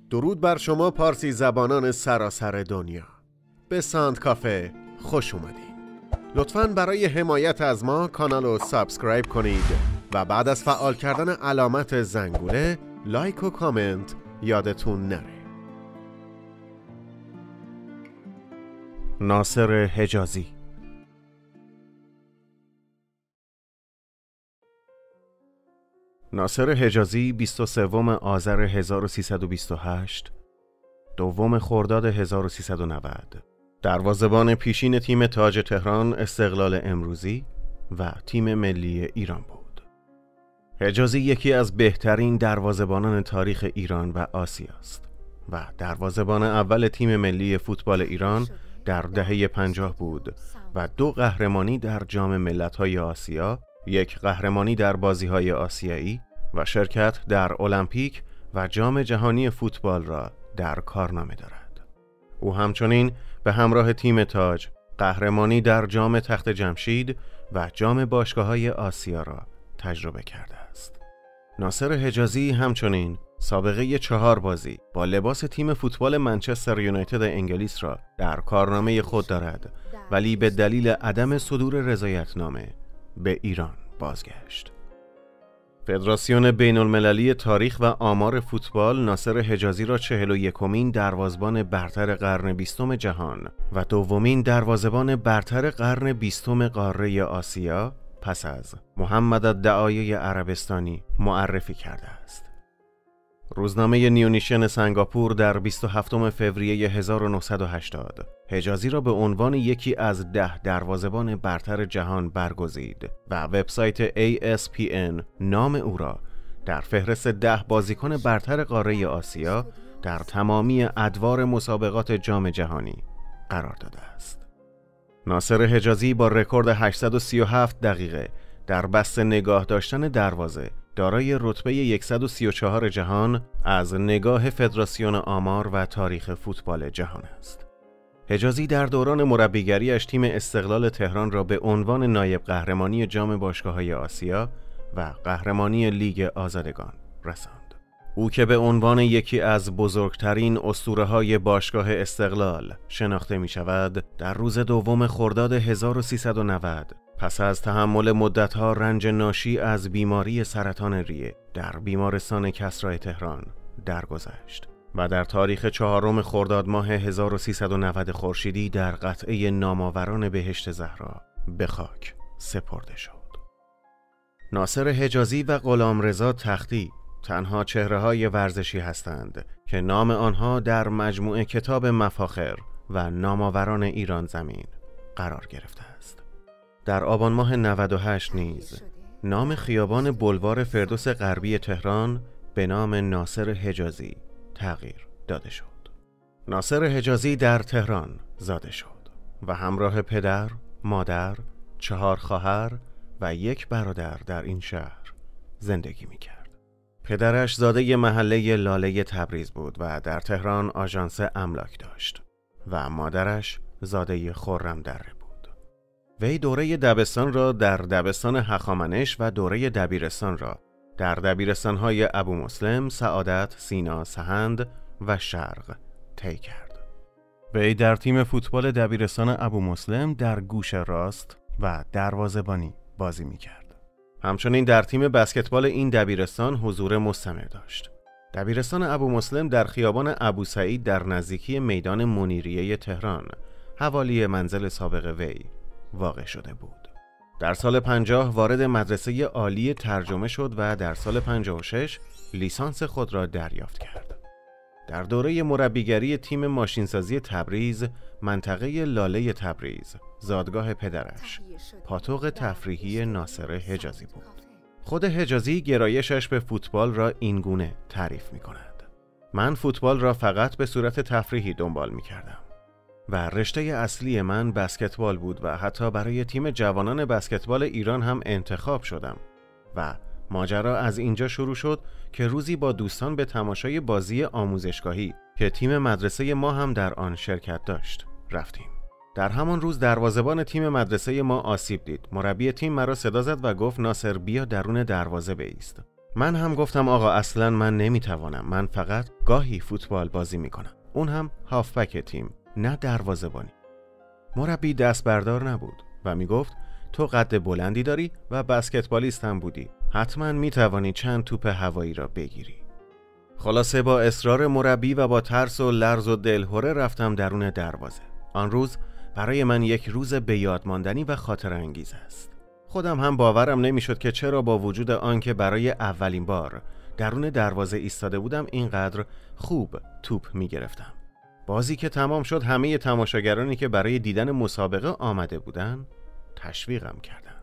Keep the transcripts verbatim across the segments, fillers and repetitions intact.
درود بر شما پارسی زبانان سراسر دنیا. به ساند کافه خوش اومدین. لطفاً برای حمایت از ما کانال رو سابسکرایب کنید و بعد از فعال کردن علامت زنگوله لایک و کامنت یادتون نره. ناصر حجازی. ناصر حجازی بیست و سوم آذر هزار و سیصد و بیست و هشت، دوم خرداد هزار و سیصد و نود، دروازه‌بان پیشین تیم تاج تهران استقلال امروزی و تیم ملی ایران بود. حجازی یکی از بهترین دروازه‌بانان تاریخ ایران و آسیا است و دروازه‌بان اول تیم ملی فوتبال ایران در دهه پنجاه بود و دو قهرمانی در جام ملت‌های آسیا، یک قهرمانی در بازی‌های آسیایی و شرکت در المپیک و جام جهانی فوتبال را در کارنامه دارد. او همچنین به همراه تیم تاج قهرمانی در جام تخت جمشید و جام باشگاه‌های آسیا را تجربه کرده است. ناصر حجازی همچنین سابقه چهار بازی با لباس تیم فوتبال منچستر یونایتد انگلیس را در کارنامه خود دارد، ولی به دلیل عدم صدور رضایتنامه به ایران بازگشت. فدراسیون بین المللی تاریخ و آمار فوتبال ناصر حجازی را چهل و یکمین دروازه‌بان برتر قرن بیستم جهان و دومین دروازه‌بان برتر قرن بیستم قاره آسیا پس از محمد الدعایی عربستانی معرفی کرده است. روزنامه نیونیشن سنگاپور در بیست و هفتم فوریه هزار و نهصد و هشتاد حجازی را به عنوان یکی از ده دروازه‌بان برتر جهان برگزید و وبسایت ای اس پی ان نام او را در فهرست ده بازیکن برتر قاره آسیا در تمامی ادوار مسابقات جام جهانی قرار داده است. ناصر حجازی با رکورد هشتصد و سی و هفت دقیقه در بست نگاه داشتن دروازه دارای رتبه صد و سی و چهار جهان از نگاه فدراسیون آمار و تاریخ فوتبال جهان است. حجازی در دوران مربیگریش تیم استقلال تهران را به عنوان نایب قهرمانی جام باشگاه‌های آسیا و قهرمانی لیگ آزادگان رساند. او که به عنوان یکی از بزرگترین اسطوره‌های باشگاه استقلال شناخته می‌شود، در روز دوم خرداد هزار و سیصد و نود پس از تحمل مدت‌ها رنج ناشی از بیماری سرطان ریه در بیمارستان کسری تهران درگذشت و در تاریخ چهارم خرداد ماه هزار و سیصد و نود خورشیدی در قطعه نامآوران بهشت زهرا به خاک سپرده شد. ناصر حجازی و غلامرضا تختی تنها چهره‌های ورزشی هستند که نام آنها در مجموعه کتاب مفاخر و نامآوران ایران زمین قرار گرفته است. در آبان ماه نود و هشت نیز نام خیابان بولوار فردوس غربی تهران به نام ناصر حجازی تغییر داده شد. ناصر حجازی در تهران زاده شد و همراه پدر، مادر، چهار خواهر و یک برادر در این شهر زندگی می‌کرد. پدرش زاده محله لاله تبریز بود و در تهران آژانس املاک داشت و مادرش زاده خرم دره بود. وی دوره دبستان را در دبستان هخامنش و دوره دبیرستان را در دبیرستان‌های ابو مسلم، سعادت، سینا، سهند و شرق طی کرد. وی در تیم فوتبال دبیرستان ابو مسلم در گوش راست و دروازه‌بانی بازی می‌کرد. همچنین در تیم بسکتبال این دبیرستان حضور مستمر داشت. دبیرستان ابو مسلم در خیابان ابو سعید در نزدیکی میدان منیریه تهران، حوالی منزل سابق وی واقع شده بود. در سال پنجاه وارد مدرسه عالی ترجمه شد و در سال پنجاه و شش لیسانس خود را دریافت کرد. در دوره مربیگری تیم ماشینسازی تبریز، منطقه لاله تبریز، زادگاه پدرش، پاتوق تفریحی ناصر حجازی بود. خود حجازی گرایشش به فوتبال را اینگونه تعریف می کند: من فوتبال را فقط به صورت تفریحی دنبال می کردم و رشته اصلی من بسکتبال بود و حتی برای تیم جوانان بسکتبال ایران هم انتخاب شدم و ماجرا از اینجا شروع شد که روزی با دوستان به تماشای بازی آموزشگاهی که تیم مدرسه ما هم در آن شرکت داشت رفتیم. در همان روز دروازه‌بان تیم مدرسه ما آسیب دید. مربی تیم مرا صدا زد و گفت ناصر بیا درون دروازه بایست. من هم گفتم آقا اصلا من نمیتوانم، من فقط گاهی فوتبال بازی میکنم، اون هم هافبک تیم، نه دروازه‌بانی. مربی دست بردار نبود و میگفت تو قد بلندی داری و بسکتبالیست هم بودی، حتما میتوانی چند توپ هوایی را بگیری. خلاصه با اصرار مربی و با ترس و لرز و دلهره رفتم درون دروازه. آن روز برای من یک روز به یاد ماندنی و خاطر انگیز است. خودم هم باورم نمیشد که چرا با وجود آنکه برای اولین بار درون دروازه ایستاده بودم اینقدر خوب توپ میگرفتم. بازی که تمام شد همه تماشاگرانی که برای دیدن مسابقه آمده بودند تشویقم کردند.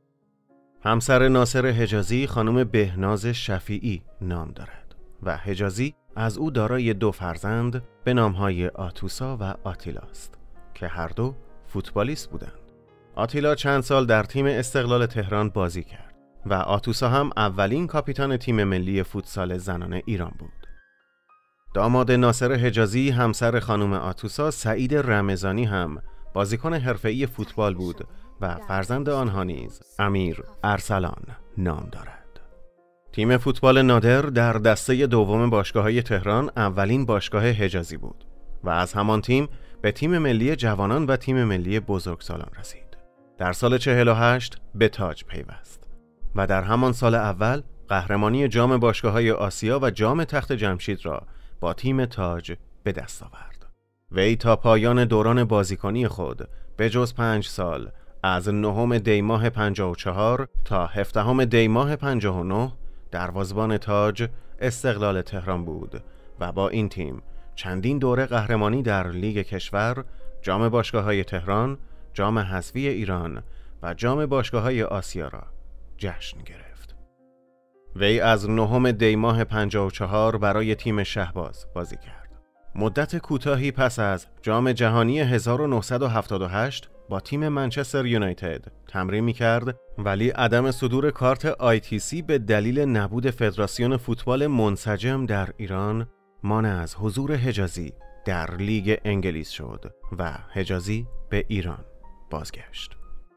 همسر ناصر حجازی خانم بهناز شفیعی نام دارد و حجازی از او دارای دو فرزند به نامهای آتوسا و آتیلا است که هر دو فوتبالیست بودند. آتیلا چند سال در تیم استقلال تهران بازی کرد و آتوسا هم اولین کاپیتان تیم ملی فوتسال زنان ایران بود. داماد ناصر حجازی همسر خانم آتوسا سعید رمضانی هم بازیکن حرفه‌ای فوتبال بود و فرزند آنها نیز امیر ارسلان نام دارد. تیم فوتبال نادر در دسته دوم باشگاه‌های تهران اولین باشگاه حجازی بود و از همان تیم به تیم ملی جوانان و تیم ملی بزرگسالان رسید. در سال چهل و هشت به تاج پیوست و در همان سال اول قهرمانی جام باشگاه‌های آسیا و جام تخت جمشید را با تیم تاج به دست آورد. وی تا پایان دوران بازیکنی خود به جز پنج سال از نهم دی ماه پنجاه و چهار تا هفدهم دی ماه پنجاه و نه دروازه‌بان تاج استقلال تهران بود و با این تیم چندین دوره قهرمانی در لیگ کشور، جام باشگاه‌های تهران، جام حذفی ایران و جام باشگاه‌های آسیا را جشن گرفت. وی از نهم دی ماه پنجاه و چهار برای تیم شهباز بازی کرد. مدت کوتاهی پس از جام جهانی هزار و نهصد و هفتاد و هشت با تیم منچستر یونایتد تمرین می‌کرد، ولی عدم صدور کارت آی تی سی به دلیل نبود فدراسیون فوتبال منسجم در ایران مانع از حضور حجازی در لیگ انگلیس شد و حجازی به ایران بازگشت.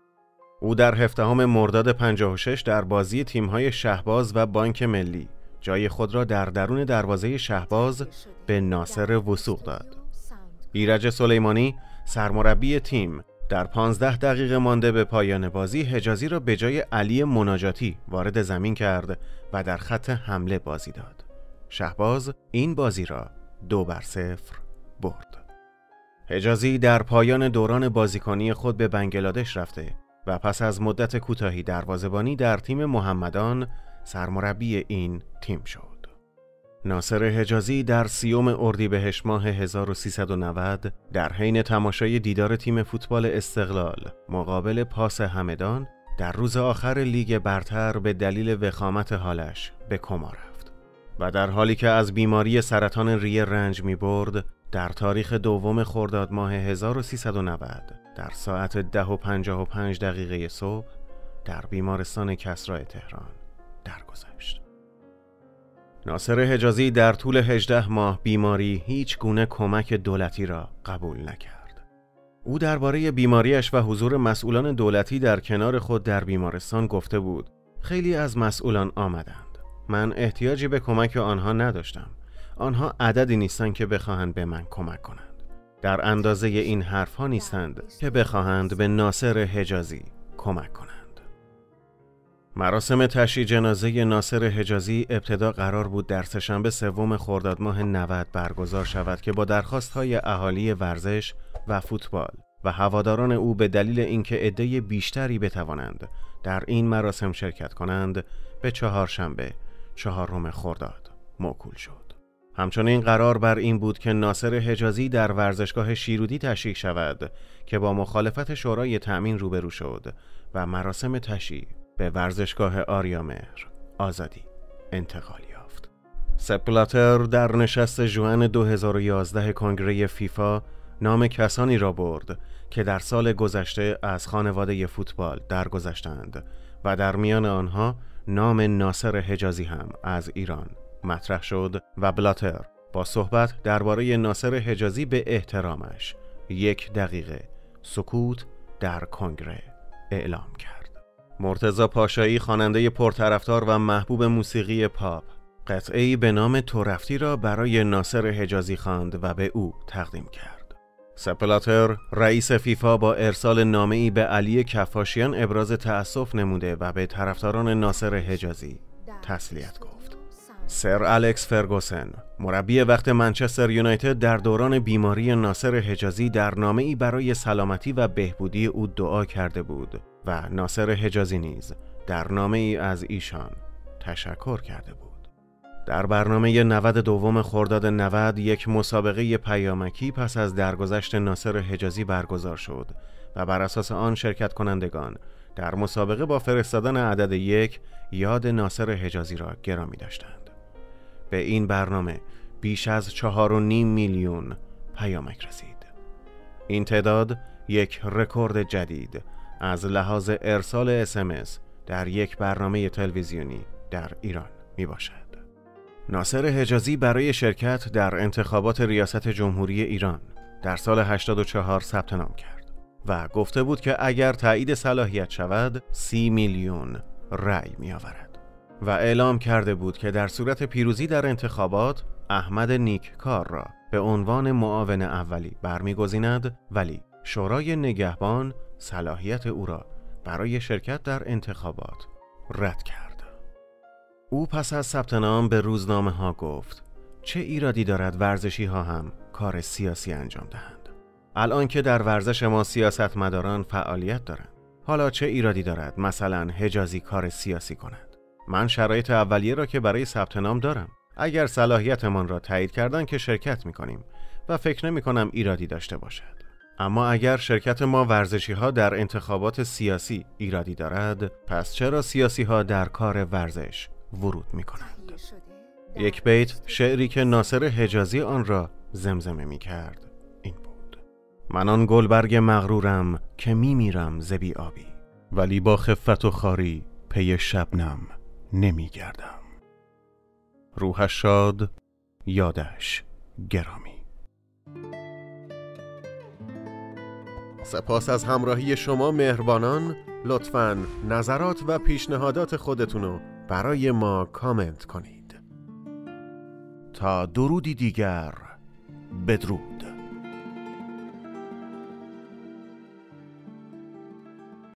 او در هفدهم مرداد پنجاه و شش در بازی تیم‌های شهباز و بانک ملی جای خود را در درون دروازه شهباز به ناصر وثوق داد. ایرج سلیمانی سرمربی تیم در پانزده دقیقه مانده به پایان بازی حجازی را به جای علی مناجاتی وارد زمین کرد و در خط حمله بازی داد. شهباز این بازی را دو بر صفر برد. حجازی در پایان دوران بازیکنی خود به بنگلادش رفته و پس از مدت کوتاهی دروازه‌بانی در تیم محمدان سرمربی این تیم شد. ناصر حجازی در سیوم اردیبهشت ماه هزار و سیصد و نود در حین تماشای دیدار تیم فوتبال استقلال مقابل پاس همدان در روز آخر لیگ برتر به دلیل وخامت حالش به کما رفت و در حالی که از بیماری سرطان ریه رنج می برد در تاریخ دوم خرداد ماه هزار و سیصد و نود در ساعت ده و پنجاه و پنج دقیقه صبح در بیمارستان کسری تهران درگذشت. ناصر حجازی در طول هجده ماه بیماری هیچ گونه کمک دولتی را قبول نکرد. او درباره بیماریش و حضور مسئولان دولتی در کنار خود در بیمارستان گفته بود: خیلی از مسئولان آمدند. من احتیاجی به کمک آنها نداشتم. آنها عددی نیستند که بخواهند به من کمک کنند. در اندازه این حرفها نیستند که بخواهند به ناصر حجازی کمک کنند. مراسم تشییع جنازه ناصر حجازی ابتدا قرار بود در سه‌شنبه سوم خرداد ماه نود برگزار شود که با درخواست‌های اهالی ورزش و فوتبال و هواداران او به دلیل اینکه عده بیشتری بتوانند در این مراسم شرکت کنند به چهارشنبه چهارم خرداد موکول شد. همچنین قرار بر این بود که ناصر حجازی در ورزشگاه شیرودی تشییع شود که با مخالفت شورای تأمین روبرو شد و مراسم تشییع به ورزشگاه آریامهر آزادی انتقال یافت. سپ بلاتر در نشست ژوئن دو هزار و یازده کنگره فیفا نام کسانی را برد که در سال گذشته از خانواده فوتبال درگذشتند و در میان آنها نام ناصر حجازی هم از ایران مطرح شد و بلاتر با صحبت درباره ناصر حجازی به احترامش یک دقیقه سکوت در کنگره اعلام کرد. مرتضی پاشایی خواننده پرطرفدار و محبوب موسیقی پاپ قطعه‌ای به نام تو رفتی را برای ناصر حجازی خواند و به او تقدیم کرد. سپ بلاتر رئیس فیفا با ارسال نامه‌ای به علی کفاشیان ابراز تأسف نموده و به طرفداران ناصر حجازی تسلیت گفت. سر الکس فرگوسن مربی وقت منچستر یونایتد در دوران بیماری ناصر حجازی در نامه‌ای برای سلامتی و بهبودی او دعا کرده بود و ناصر حجازی نیز در نامه‌ای از ایشان تشکر کرده بود. در برنامه نود دوم خرداد نود یک مسابقه پیامکی پس از درگذشت ناصر حجازی برگزار شد و بر اساس آن شرکت کنندگان در مسابقه با فرستادن عدد یک یاد ناصر حجازی را گرامی داشتند. به این برنامه بیش از چهار و نیم میلیون پیامک رسید. این تعداد یک رکورد جدید از لحاظ ارسال اس ام اس در یک برنامه تلویزیونی در ایران می باشد. ناصر حجازی برای شرکت در انتخابات ریاست جمهوری ایران در سال هشتاد و چهار ثبت نام کرد و گفته بود که اگر تایید صلاحیت شود سی میلیون رأی می آورد و اعلام کرده بود که در صورت پیروزی در انتخابات احمد نیککار را به عنوان معاون اولی برمیگزیند، ولی شورای نگهبان صلاحیت او را برای شرکت در انتخابات رد کرد. او پس از ثبت نام به روزنامه ها گفت چه ایرادی دارد ورزشی ها هم کار سیاسی انجام دهند؟ الان که در ورزش ما سیاستمداران فعالیت دارند، حالا چه ایرادی دارد مثلا حجازی کار سیاسی کند؟ من شرایط اولیه را که برای ثبت نام دارم. اگر صلاحیتمان را تایید کردن که شرکت می‌کنیم و فکر نمی‌کنم ایرادی داشته باشد. اما اگر شرکت ما ورزشی ها در انتخابات سیاسی ایرادی دارد، پس چرا سیاسی ها در کار ورزش ورود می کنند؟ یک بیت شعری که ناصر حجازی آن را زمزمه می کرد این بود: من آن گلبرگ مغرورم که می میرم ز بی آبی، ولی با خفت و خاری پی شبنم نمی گردم. روحش شاد، یادش گرامی. سپاس از همراهی شما مهربانان. لطفاً نظرات و پیشنهادات خودتونو برای ما کامنت کنید. تا درودی دیگر، بدرود.